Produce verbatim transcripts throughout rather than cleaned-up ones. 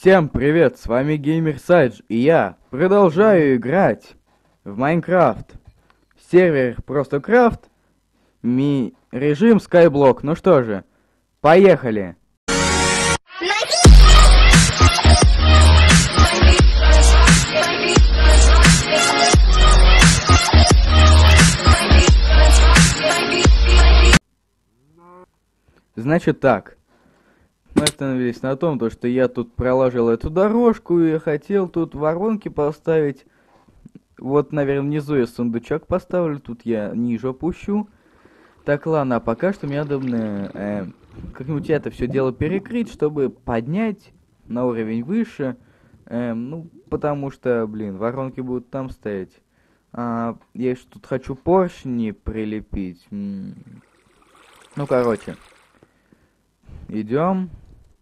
Всем привет, с вами Геймер Сайдж, и я продолжаю играть в Майнкрафт. Сервер просто крафт, ми... режим Skyblock. Ну что же, поехали! Значит так, мы остановились на том, то, что я тут проложил эту дорожку и хотел тут воронки поставить. Вот, наверное, внизу я сундучок поставлю, тут я ниже опущу. Так, ладно, а пока что мне надо э, как-нибудь это все дело перекрыть, чтобы поднять на уровень выше. Э, ну, потому что, блин, воронки будут там стоять. А, я еще тут хочу поршни прилепить. М. Ну, короче. Идем.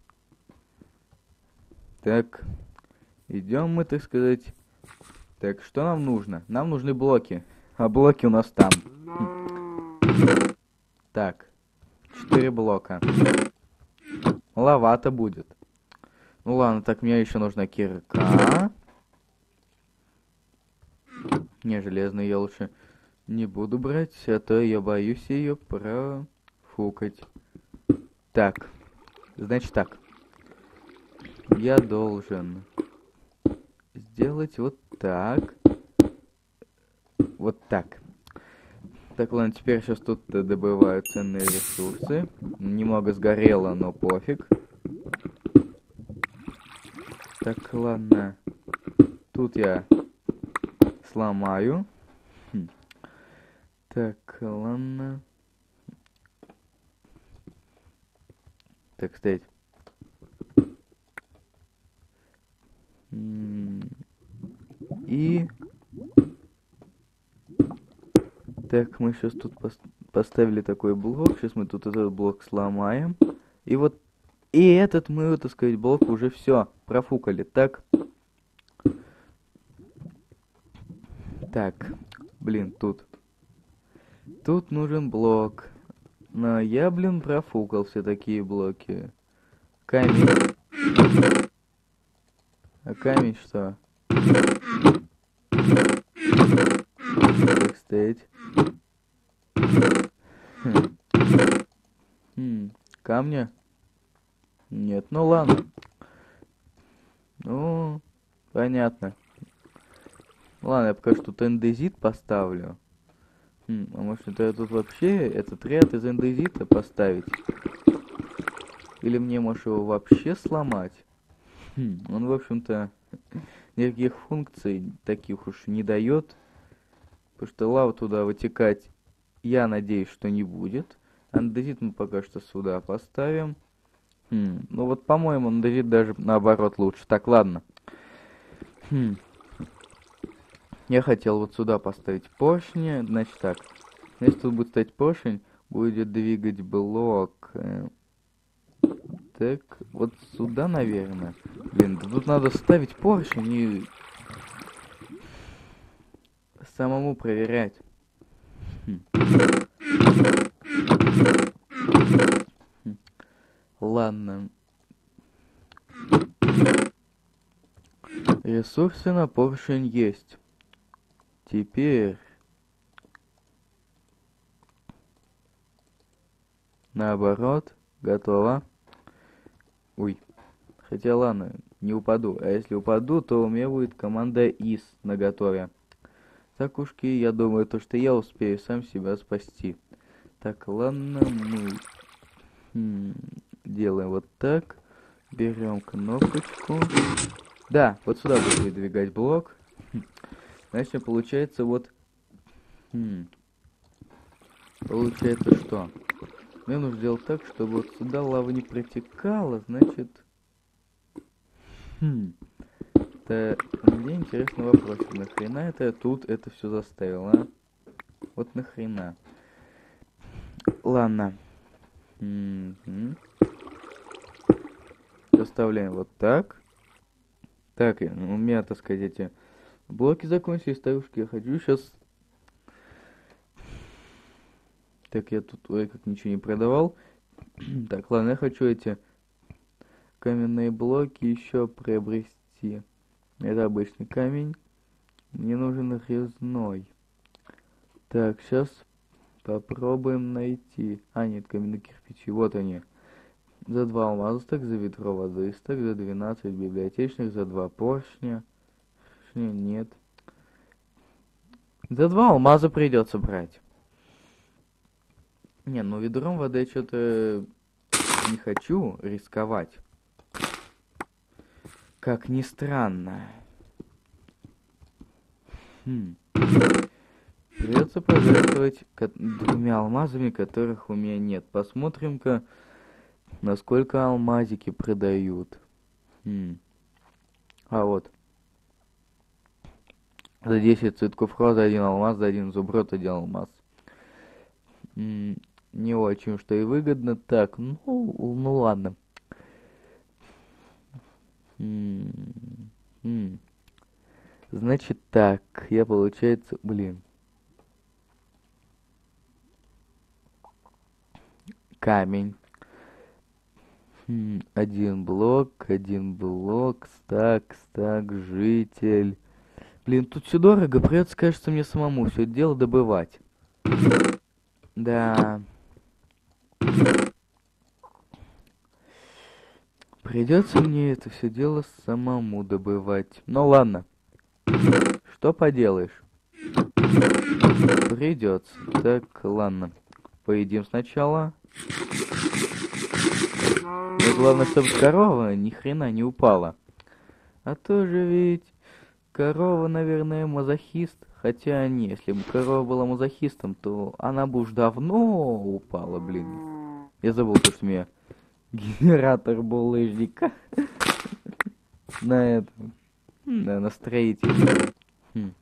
Так. Идем мы, так сказать. Так, что нам нужно? Нам нужны блоки. А блоки у нас там. Так. Четыре блока. Маловато будет. Ну ладно, так мне еще нужна кирка. Не, железную я лучше не буду брать, а то я боюсь ее профукать. Так. Значит так. Я должен сделать вот так. Вот так. Так, ладно, теперь сейчас тут добываю ценные ресурсы. Немного сгорело, но пофиг. Так, ладно. Тут я сломаю. Хм. Так, ладно. Так, стоять. И... Так, мы сейчас тут пос поставили такой блок. Сейчас мы тут этот блок сломаем. И вот... И этот мы, так сказать, блок уже все профукали. Так. Так. Блин, тут. Тут нужен блок. Но я, блин, профукал все такие блоки. Камень. А камень что? Так, стоять. Хм. Хм. Камня? Нет, ну ладно. Ну, понятно. Ладно, я пока что тут эндезит поставлю. Хм, а может это я тут вообще этот ряд из эндезита поставить? Или мне, может, его вообще сломать? Хм, он, в общем-то, никаких функций таких уж не дает. Потому что лава туда вытекать, я надеюсь, что не будет. Андезит мы пока что сюда поставим. Хм, ну вот, по-моему, андезит даже наоборот лучше. Так, ладно. Хм. Я хотел вот сюда поставить поршни. Значит так. Если тут будет стоять поршень, будет двигать блок. Так, вот сюда, наверное. Блин, да тут надо ставить поршень и самому проверять. Хм. Хм. Ладно. Ресурсы на поршень есть. Теперь наоборот, готово. Ой, хотя ладно, не упаду. А если упаду, то у меня будет команда ИС наготове. Так ушки, я думаю, то, что я успею сам себя спасти. Так, ладно, мы хм, делаем вот так. Берем кнопочку. Да, вот сюда буду выдвигать блок. Значит, получается вот... Хм, получается что? Мне нужно сделать так, чтобы вот сюда лава не протекала, значит... Хм. Это мне интересный вопрос. Нахрена это я тут это все заставил, а? Вот нахрена. Ладно. М-м-м. Оставляем вот так. Так, у меня, так сказать, эти блоки закончились, ставушки. Я хочу сейчас... Так, я тут, ой, как ничего не продавал. Так, ладно, я хочу эти каменные блоки еще приобрести. Это обычный камень. Мне нужен резной. Так, сейчас попробуем найти. А, нет, каменные кирпичи. Вот они. За два алмаза стак, за ведро воды стак, за двенадцать библиотечных, за два поршня. Нет. За два алмаза придется брать. Не, ну ведром воды что-то не хочу рисковать. Как ни странно. Хм. Придется пожертвовать двумя алмазами, которых у меня нет. Посмотрим-ка, насколько алмазики продают. Хм. А вот. За десять цветков розы один алмаз, за один изумруд один алмаз. М, не очень что и выгодно. Так, ну, ну ладно. М, м. Значит так, я получается, блин. Камень. Хм, один блок, один блок, стак, стак, житель. Блин, тут все дорого, придется, кажется, мне самому все это дело добывать. Да. Придется мне это все дело самому добывать. Ну ладно. Что поделаешь? Придется. Так, ладно. Поедим сначала. Но главное, чтобы корова ни хрена не упала. А то же ведь корова, наверное, мазохист. Хотя не, если бы корова была мазохистом, то она бы уж давно упала, блин. Я забыл, то, что у меня генератор булыжника на этом, да, на строителе. Хм.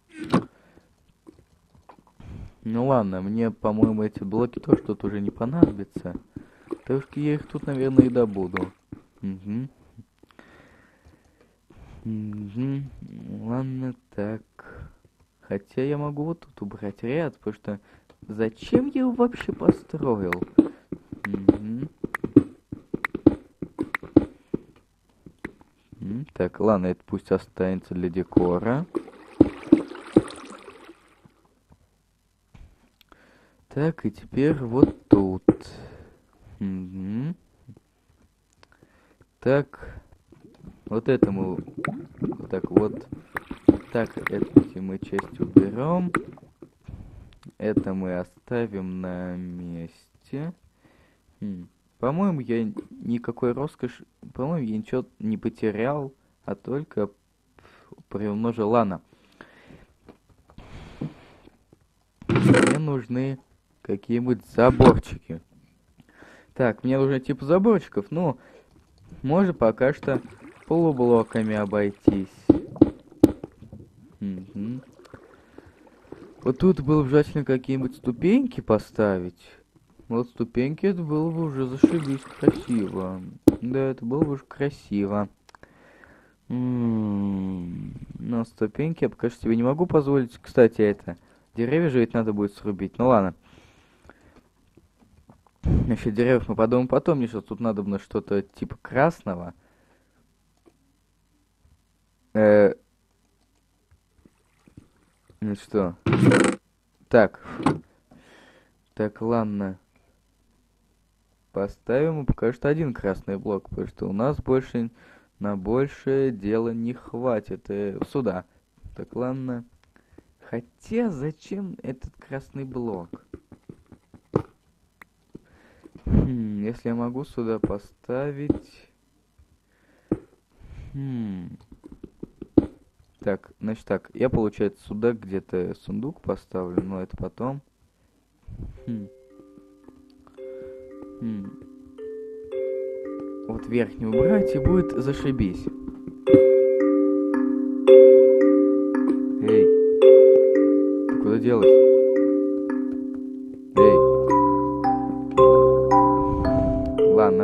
Ну ладно, мне, по-моему, эти блоки тоже тут уже не понадобятся. Так что я их тут, наверное, и добуду. Угу. Угу. Ладно, так. Хотя я могу вот тут убрать ряд, потому что зачем я его вообще построил? Угу. Так, ладно, это пусть останется для декора. Так, и теперь вот тут. Угу. Так, вот это мы... Так, вот. Так, эти мы часть уберем. Это мы оставим на месте. Хм. По-моему, я никакой роскоши... По-моему, я ничего не потерял, а только приумножил. Ладно. Мне нужны какие-нибудь заборчики. Так, мне нужны типа заборчиков, но можно пока что полублоками обойтись. Угу. Вот тут было бы желательно какие-нибудь ступеньки поставить. Вот ступеньки, это было бы уже зашибись красиво. Да, это было бы уже красиво. М-м-м. Но ступеньки я пока что себе не могу позволить. Кстати, это... Деревья же ведь надо будет срубить. Ну ладно. Насчет деревьев мы подумаем потом. Мне что тут надо было что-то типа красного. Э... Ну что? Так. Так, ладно. Поставим пока что один красный блок, потому что у нас больше на большее дело не хватит. Э, сюда. Так, ладно. Хотя, зачем этот красный блок? Хм, если я могу сюда поставить... Хм... Так, значит так, я, получается, сюда где-то сундук поставлю, но это потом. Хм. Хм. Вот верхний убрать, и будет зашибись. Эй, ты куда делась? Эй. Ладно.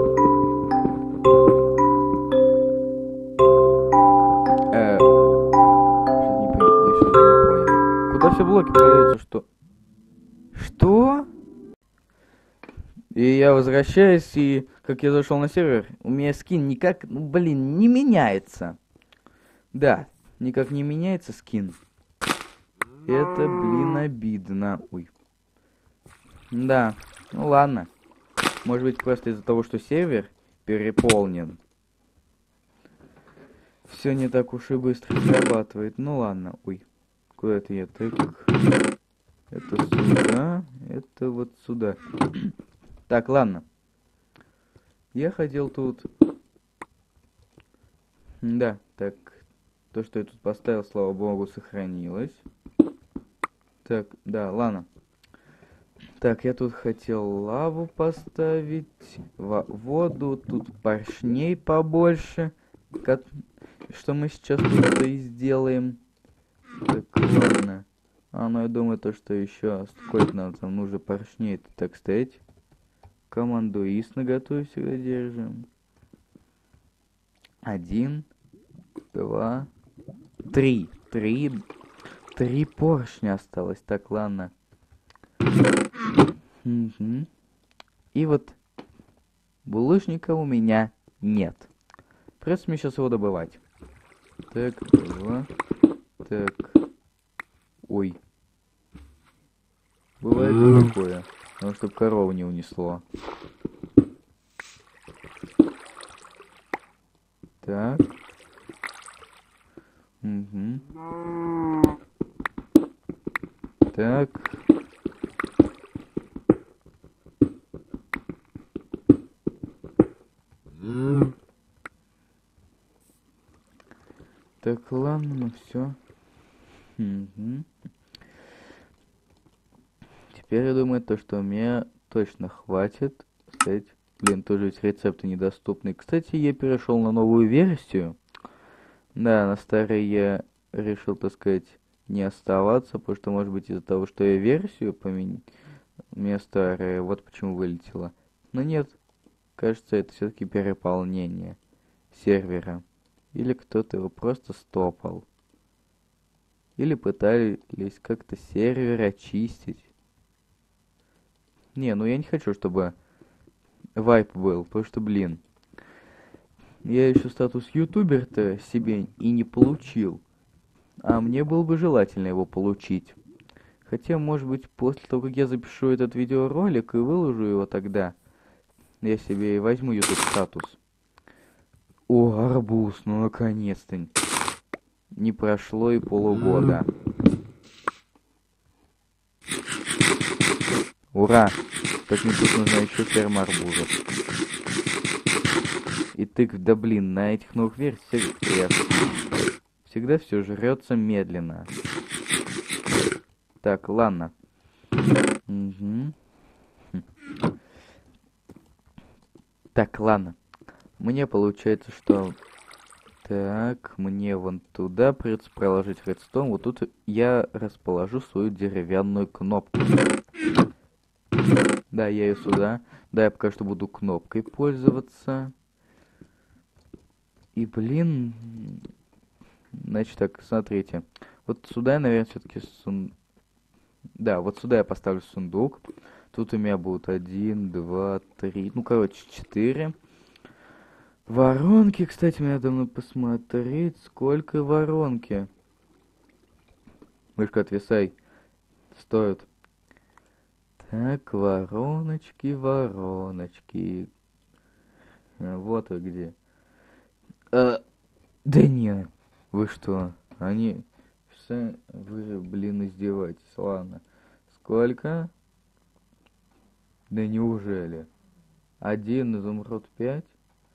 Э, что-то не понял, я что-то не понял. Куда все блоки продаются, что? Что? И я возвращаюсь, и как я зашел на сервер, у меня скин никак, ну блин, не меняется. Да, никак не меняется скин. Это, блин, обидно. Ой. Да, ну ладно. Может быть, просто из-за того, что сервер переполнен. Все не так уж и быстро срабатывает. Ну ладно, ой. Куда это я так? Это сюда, это вот сюда. Так, ладно. Я хотел тут... Да, так. То, что я тут поставил, слава богу, сохранилось. Так, да, ладно. Так, я тут хотел лаву поставить, во воду, тут поршней побольше, как, что мы сейчас тут и сделаем. Так, ладно. А, ну я думаю, то, что еще сколько нам там нужно поршней-то, так сказать. Командуист наготове всегда держим. Один, два, три. Три, три поршня осталось. Так, ладно. Угу. И вот булыжника у меня нет. Придется мне сейчас его добывать. Так, два. Так. Ой. Бывает и такое. Потому что корову не унесло. Так. Угу. Так. Так, ладно, ну все. Угу. Теперь я думаю, то, что мне точно хватит. Кстати, блин, тоже ведь рецепты недоступны. Кстати, я перешел на новую версию. Да, на старой я решил, так сказать, не оставаться, потому что, может быть, из-за того, что я версию поменял, у меня старая, вот почему вылетела. Но нет, кажется, это все-таки переполнение сервера. Или кто-то его просто стопал. Или пытались как-то сервер очистить. Не, ну я не хочу, чтобы вайп был, потому что, блин, я еще статус ютубер-то себе и не получил. А мне было бы желательно его получить. Хотя, может быть, после того, как я запишу этот видеоролик и выложу его тогда, я себе и возьму YouTube статус. О, арбуз, ну наконец-то. Не прошло и полугода. Ура! Так мне тут нужна еще ферма арбузов. И тык, да блин, на этих новых версиях всегда все жрется медленно. Так, ладно. Угу. Так, ладно. Мне получается, что... Так, мне вон туда придется проложить редстоун. Вот тут я расположу свою деревянную кнопку. Да, я ее сюда. Да, я пока что буду кнопкой пользоваться. И, блин... Значит так, смотрите. Вот сюда я, наверное, все-таки сун... Да, вот сюда я поставлю сундук. Тут у меня будут один, два, три... Ну, короче, четыре. Воронки, кстати, мне давно посмотреть, сколько воронки. Мышка, отвисай. Стоит. Так, вороночки, вороночки. А, вот вы где. А, да не, вы что? Они... Все, вы, блин, издеваетесь. Ладно. Сколько? Да неужели? Один изумруд пять?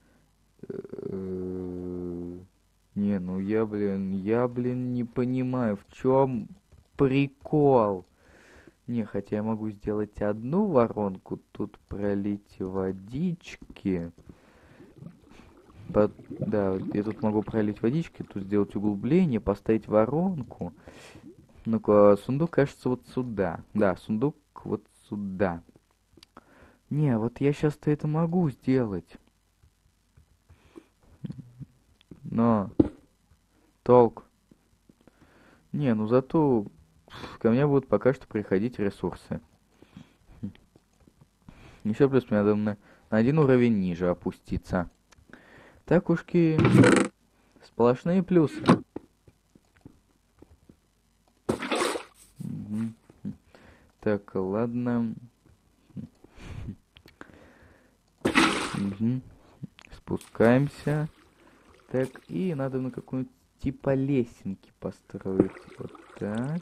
Не, ну я, блин, я, блин, не понимаю, в чем прикол. Не, хотя я могу сделать одну воронку, тут пролить водички. Под... Да, я тут могу пролить водички, тут сделать углубление, поставить воронку. Ну-ка, сундук, кажется, вот сюда. Да, сундук вот сюда. Не, вот я сейчас-то это могу сделать. Но толк. Не, ну зато ко мне будут пока что приходить ресурсы. Еще плюс мне надо на, на один уровень ниже опуститься. Так ушки. Сплошные плюсы. Угу. Так, ладно. Угу. Спускаемся. Так, и надо на какую-нибудь типа лесенки построить. Вот так.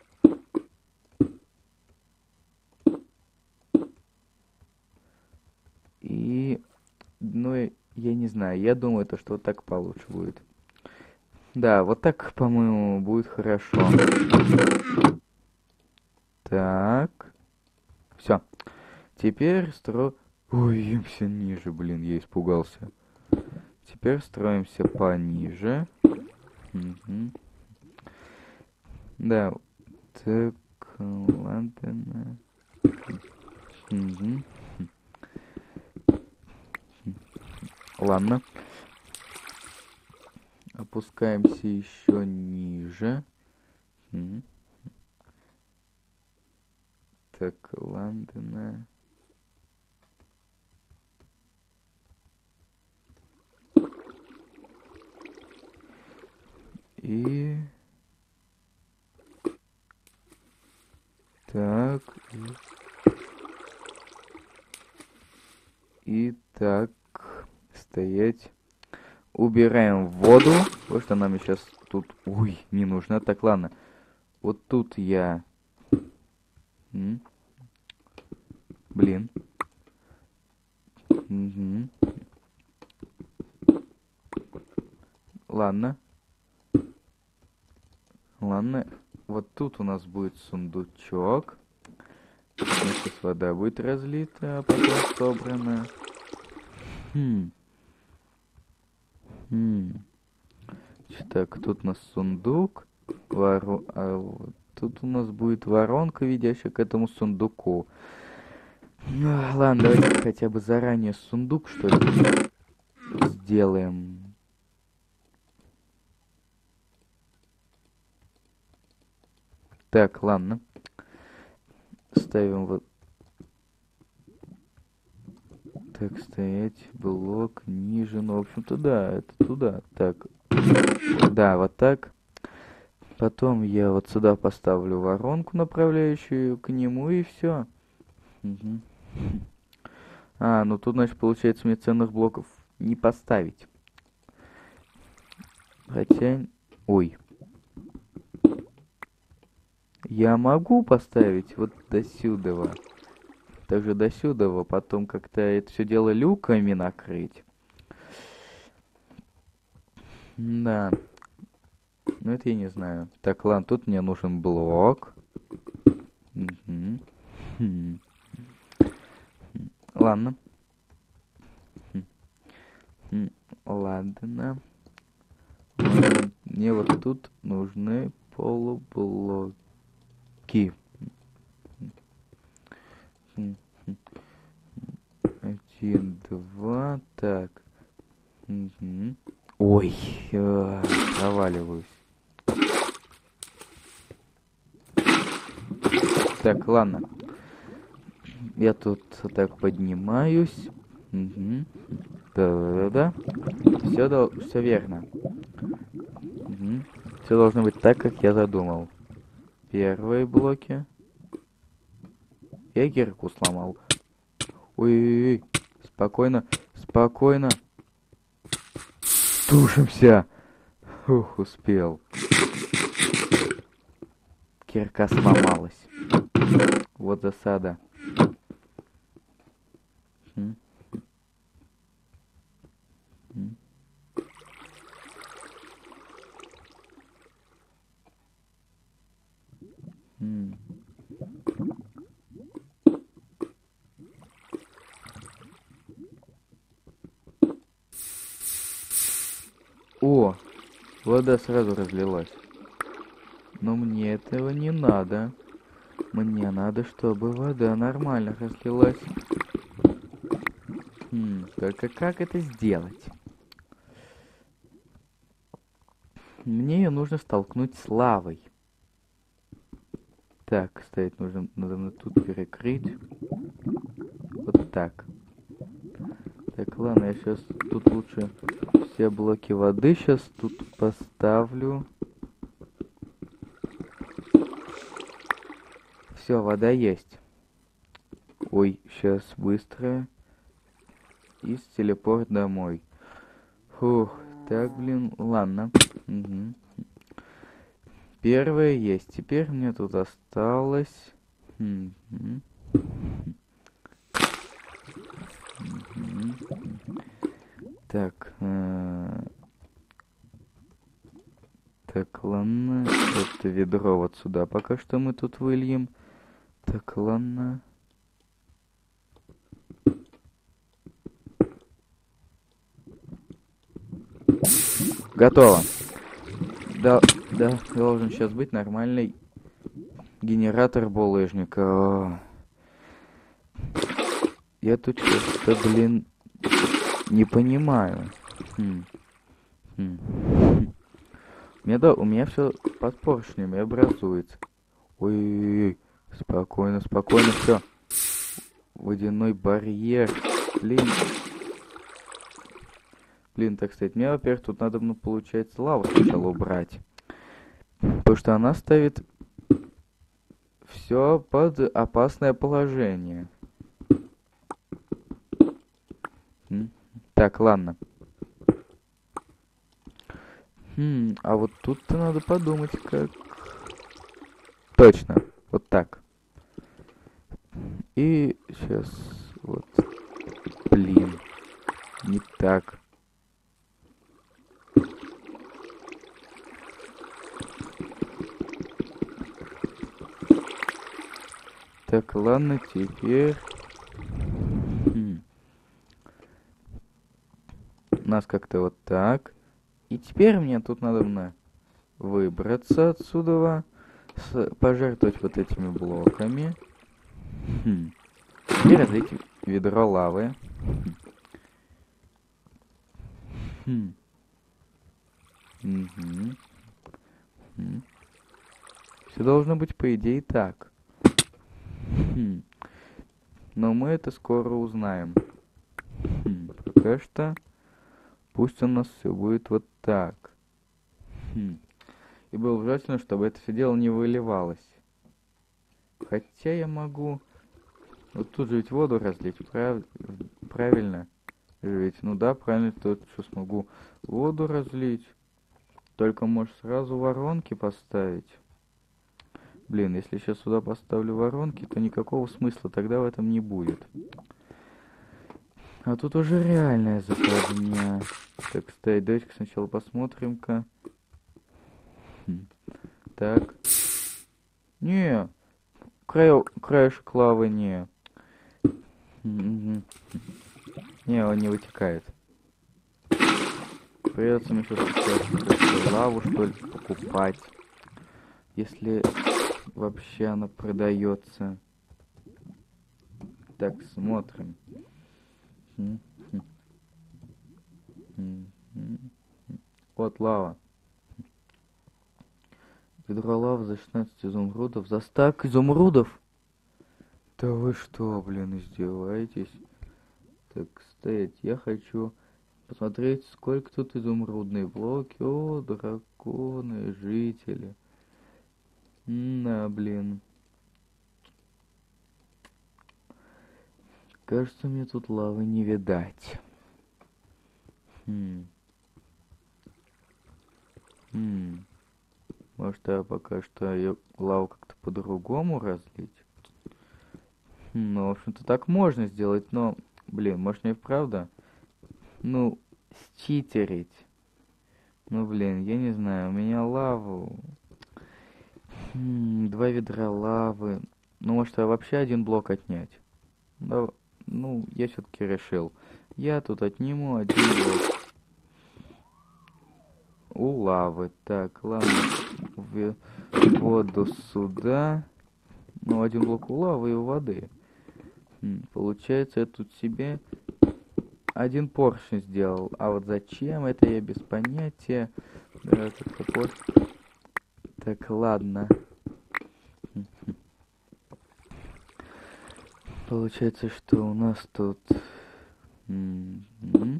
И, ну, я не знаю, я думаю, то, что вот так получше будет. Да, вот так, по-моему, будет хорошо. Так. Все. Теперь стро... Ой, все ниже, блин, я испугался. Теперь строимся пониже. Угу. Да. Так, ладно. Угу. Ладно. Опускаемся еще ниже. Угу. Так, ладно. И... Так. И... И так. Стоять. Убираем воду. Потому что нам сейчас тут... Ой, не нужно. Так, ладно. Вот тут я... М? Блин. Угу. Ладно. Ладно. Вот тут у нас будет сундучок. Сейчас вода будет разлита, а потом собрана. Хм. Хм. Так, тут у нас сундук. Воро... А вот тут у нас будет воронка, ведящая к этому сундуку. А, ладно, давайте хотя бы заранее сундук, что ли, сделаем. Так, ладно. Ставим вот... Так, стоять, блок ниже, ну, в общем-то, да, это туда, так, да, вот так, потом я вот сюда поставлю воронку, направляющую к нему, и все. Угу. А, ну тут, значит, получается, мне ценных блоков не поставить, хотя, ой, я могу поставить вот до сюда. Также до сюда, потом как-то это все дело люками накрыть. Да. Ну это я не знаю. Так, ладно, тут мне нужен блок. Угу. Хм. Ладно. Хм. Ладно. Ладно. Мне вот тут нужны полублоки. Один, два, так. Угу. Ой, э, проваливаюсь. Так, ладно. Я тут так поднимаюсь. Угу. Да-да-да. Все, до... все верно. Угу. Все должно быть так, как я задумал. Первые блоки. Я кирку сломал. Ой-ой-ой. Спокойно, спокойно. Тушимся. Ух, успел. Кирка сломалась. Вот засада. М? М? М. О, вода сразу разлилась. Но мне этого не надо. Мне надо, чтобы вода нормально разлилась. Хм, только как это сделать? Мне ее нужно столкнуть с лавой. Так, стоять нужно, надо тут перекрыть. Вот так. Так, ладно, я сейчас тут лучше все блоки воды сейчас тут поставлю. Все, вода есть. Ой, сейчас быстро. И с телепорт домой. Фух, так, блин, ладно. Угу. Первое есть. Теперь мне тут осталось... Угу. Угу. Так, э... так, ладно. Это ведро вот сюда пока что мы тут выльем. Так, ладно. Готово. Да, да, должен сейчас быть нормальный генератор булыжника. Я тут что-то, блин, не понимаю. Хм. Хм. У меня, да, у меня все под поршнями образуется. Ой-ой-ой, спокойно, спокойно, все. Водяной барьер. Блин. Блин, так сказать, мне, во-первых, тут надо, ну, получается, лаву сначала убрать. Потому что она ставит все под опасное положение. Так, ладно. Хм, а вот тут-то надо подумать, как... Точно, вот так. И сейчас вот... Блин, не так. Так, ладно, теперь... Хм. У нас как-то вот так. И теперь мне тут надо на выбраться отсюда, с, пожертвовать вот этими блоками. Хм. И разлить ведро лавы. Хм. Угу. Хм. Все должно быть, по идее, так. Хм. Но мы это скоро узнаем. Хм. Пока что пусть у нас все будет вот так. Хм. И было бы желательно, чтобы это все дело не выливалось. Хотя я могу... Вот тут же ведь воду разлить, прав... правильно? Ведь, ну да, правильно, тут что смогу воду разлить. Только, может, сразу воронки поставить. Блин, если сейчас сюда поставлю воронки, то никакого смысла тогда в этом не будет. А тут уже реальная западня. Так, кстати, давайте-ка сначала посмотрим-ка. Хм. Так. Не, краю, краешек лавы не. Не, он не вытекает. Придется мне сейчас лаву, что ли, покупать. Если вообще она продается. Так, смотрим. Вот лава. Ведро лавы за шестнадцать изумрудов. За стак изумрудов? Да вы что, блин, издеваетесь? Так, стоять, я хочу посмотреть, сколько тут изумрудные блоки. О, драконы, жители. На, блин. Кажется, мне тут лавы не видать. Хм. Хм. Может, я пока что ее лаву как-то по-другому разлить? Хм, ну, в общем-то, так можно сделать, но... Блин, может, мне правда? Ну, считерить. Ну, блин, я не знаю, у меня лаву... Хм, два ведра лавы. Ну, может, а вообще один блок отнять? Да, ну, я все-таки решил. Я тут отниму один блок. У лавы. Так, ладно. В воду сюда. Ну, один блок у лавы и у воды. Хм, получается, я тут себе один поршень сделал. А вот зачем это, я без понятия. Да, вот. Так, ладно. Получается, что у нас тут... М-м.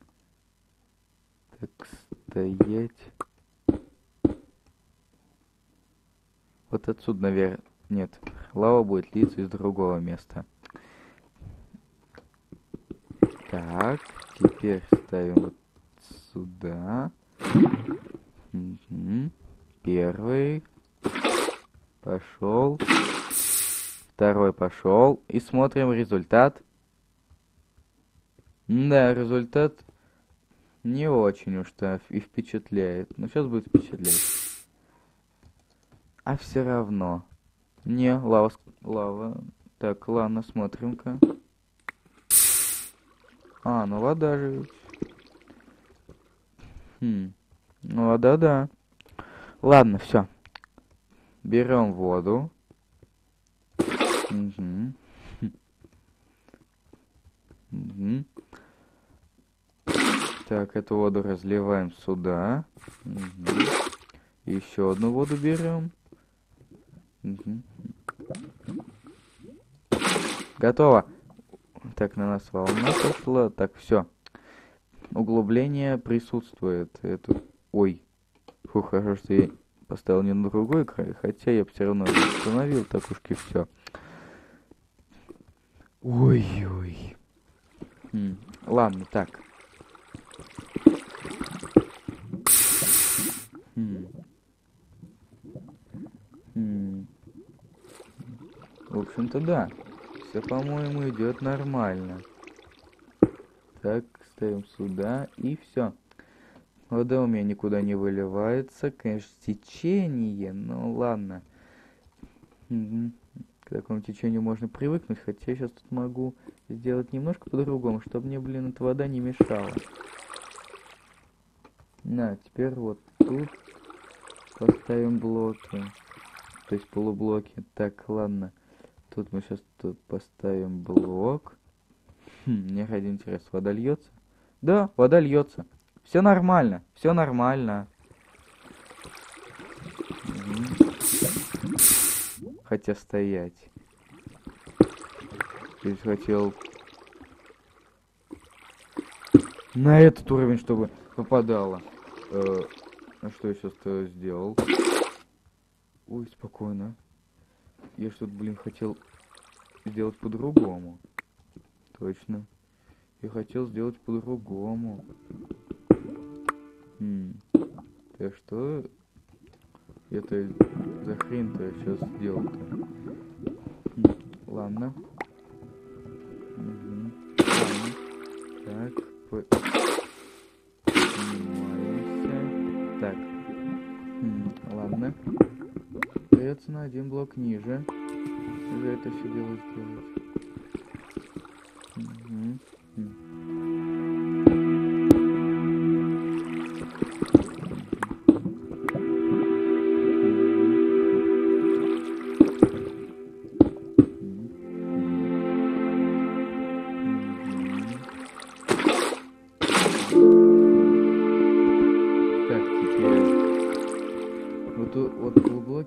Так, стоять. Вот отсюда, наверное... Нет, лава будет литься из другого места. Так, теперь ставим вот сюда. Угу. Первый. Пошел. Второй пошел. И смотрим результат. Да, результат не очень уж-то и впечатляет. Но сейчас будет впечатлять. А все равно. Не, лава, лава. Так, ладно, смотрим-ка. А, ну вода же ведь. Хм. Ну вода, да. Ладно, все. Берем воду. Угу. Угу. Так, эту воду разливаем сюда. Угу. Еще одну воду берем. Угу. Готово. Так, на нас волна пошла. Так, все. Углубление присутствует. Это... Ой. Фу, хорошо, что я поставил не на другой край, хотя я бы все равно установил, так уж и все. Ой-ой. Хм. Ладно, так. Хм. Хм. В общем-то, да. Все, по-моему, идет нормально. Так, ставим сюда и все. Вода у меня никуда не выливается. Конечно, течение, но ладно. Угу. К такому течению можно привыкнуть, хотя я сейчас тут могу сделать немножко по-другому, чтобы мне, блин, эта вода не мешала. На, теперь вот тут поставим блоки. То есть полублоки. Так, ладно. Тут мы сейчас тут поставим блок. Хм, мне ради интереса, вода льется? Да, вода льется. Все нормально, все нормально. Угу. Хотя стоять. То есть хотел на этот уровень, чтобы попадало. Э, а что я сейчас-то сделал? Ой, спокойно. Я что-то, блин, хотел сделать по-другому. Точно. Я хотел сделать по-другому. Хм. Так что это за хрень-то я сейчас сделал-то? Хм. Ладно. Угу. Ладно. Так. По... Снимаемся. Так. Хм. Ладно. Остается на один блок ниже. За это все дело сделать. Угу. Хм. Вот глубокий.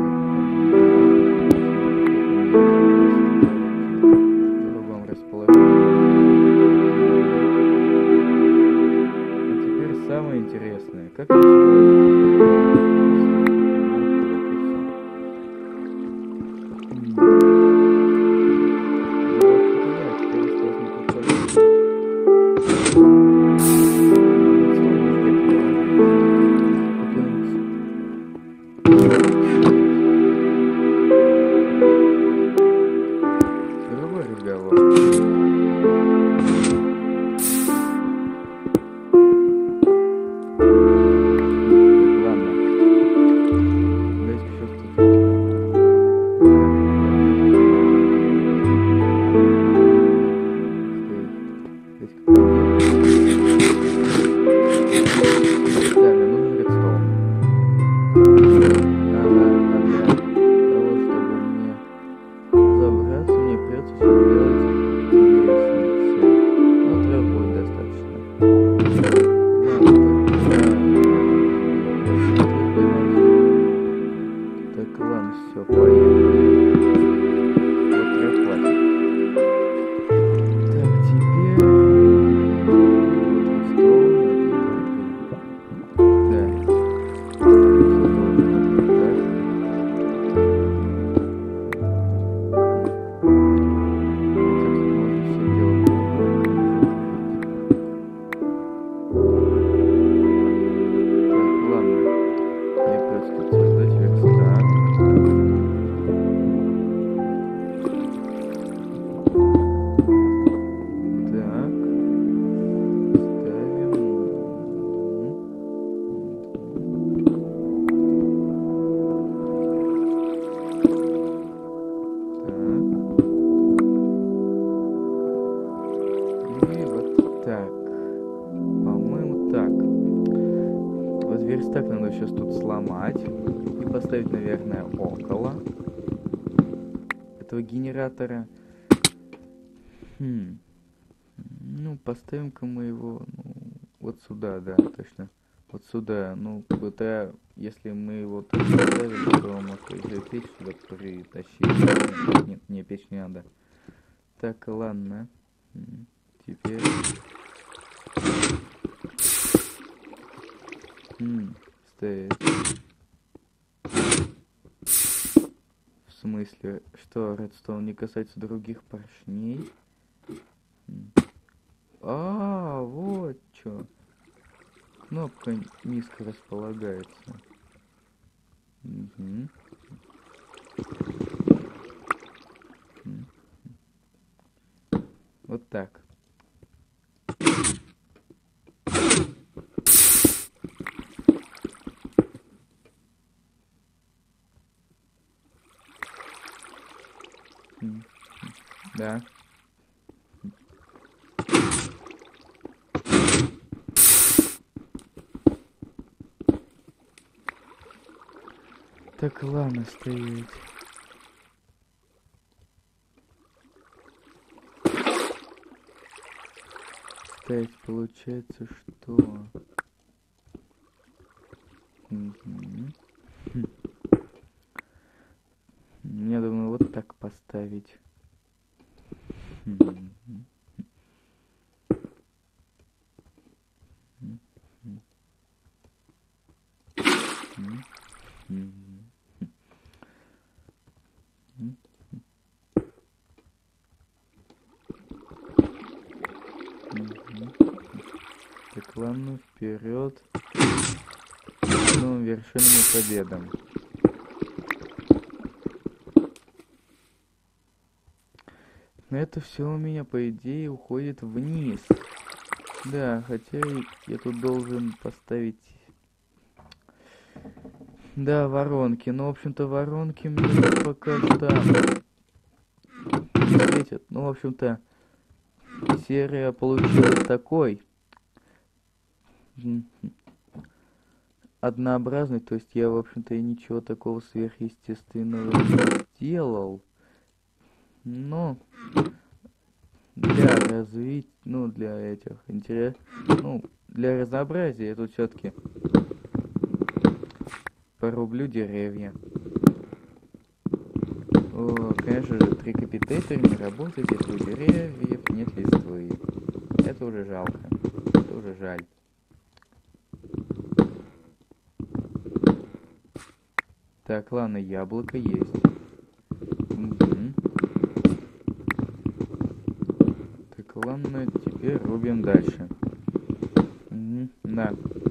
В другом расположении. А теперь самое интересное. Как Вот верстак надо сейчас тут сломать и поставить, наверное, около этого генератора. Хм. Ну, поставим-ка мы его, ну, вот сюда, да, точно. Вот сюда. Ну, это, если мы его тут поставим, то может еще печь сюда притащить. Нет, не, печь не надо. Так, ладно. Теперь... Хм, стоит. В смысле, что редстоун не касается других поршней? А, вот чё. Кнопка низко располагается. Угу. Вот так. Да. Так, ладно, стоять. Стоять, получается, что... Угу. Хм. Я думаю, вот так поставить. Хм. Так, ладно, вперед. Ну, вершинами победам. Но это все у меня, по идее, уходит вниз. Да, хотя я тут должен поставить... Да, воронки. Но, в общем-то, воронки мне пока что светят. Ну, в общем-то, серия получилась такой. Однообразный. То есть я, в общем-то, и ничего такого сверхъестественного не сделал. Но для развития, ну, для этих интерес, ну, для разнообразия я тут все-таки порублю деревья. О, конечно же, трикопитетер не работает, если у деревьев нет листвы. Это уже жалко. Это уже жаль. Так, ладно, яблоко есть. Угу. Так, ладно, теперь рубим дальше. Угу. Да.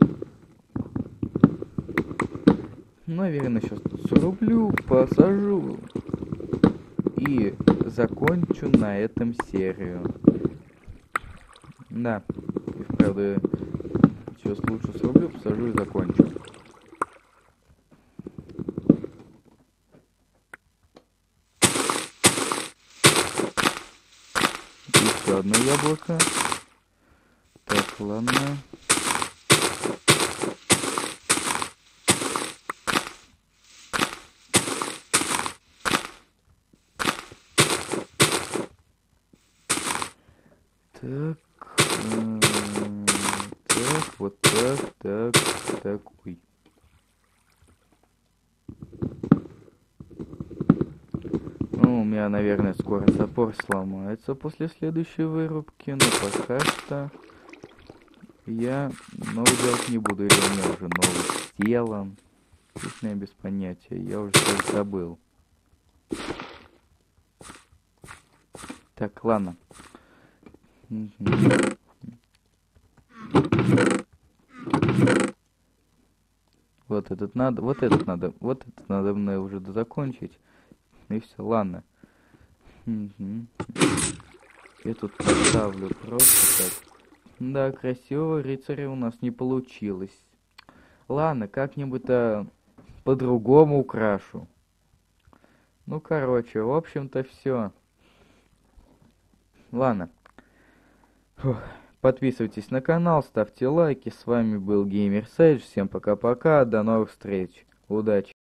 Наверное, сейчас срублю, посажу и закончу на этом серию. Да, и вправду сейчас лучше срублю, посажу и закончу. Еще одно яблоко. Так, ладно. Так, э, так, вот так, так, так, ой. Ну, у меня, наверное, скоро топор сломается после следующей вырубки, но пока что я новый делать не буду, или у меня уже новый сделан. Честно, я без понятия, я уже так забыл. Так, ладно. Вот этот надо, вот этот надо, вот этот надо мне уже закончить. И все, ладно. Я тут поставлю просто так. Да, красивого рыцаря у нас не получилось. Ладно, как-нибудь-то по-другому украшу. Ну, короче, в общем-то, все. Ладно. Фух. Подписывайтесь на канал, ставьте лайки. С вами был Геймер Сейдж. Всем пока-пока, до новых встреч. Удачи!